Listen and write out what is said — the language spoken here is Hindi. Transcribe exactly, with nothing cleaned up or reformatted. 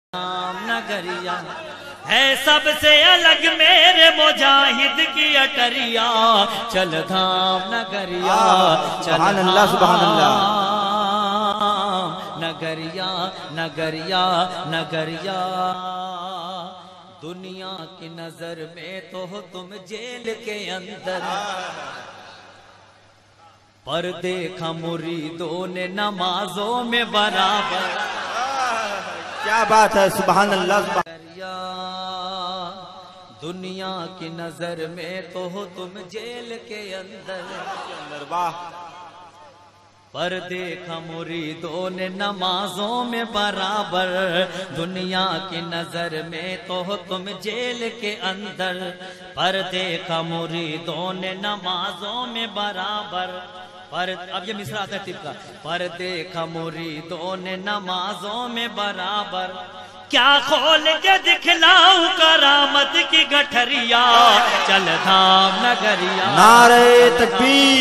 धाम नगरिया है सबसे अलग मेरे मुजाहिद की अटरिया। चल धाम नगरिया, चल अल्लाह सुभान अल्लाह। नगरिया नगरिया नगरिया, दुनिया की नजर में तो हो तुम जेल के अंदर, पर देखा मुरीदों ने नमाजों में बराबर। क्या बात है, सुभान अल्लाह। दुनिया की नजर में तो हो तुम जेल के अंदर, वाह। पर देखा मुरीदों ने नमाजों में बराबर। दुनिया की नजर में तो हो तुम जेल के अंदर, पर देखा मुरीदों ने नमाजों में बराबर। पर अब ये मिसरा आता है टिपका, पर देखा मुरीदों ने नमाजों में बराबर। क्या खोल के दिखलाऊं करामत की गठरिया। चल धाम नगरिया, नारे तकबीर।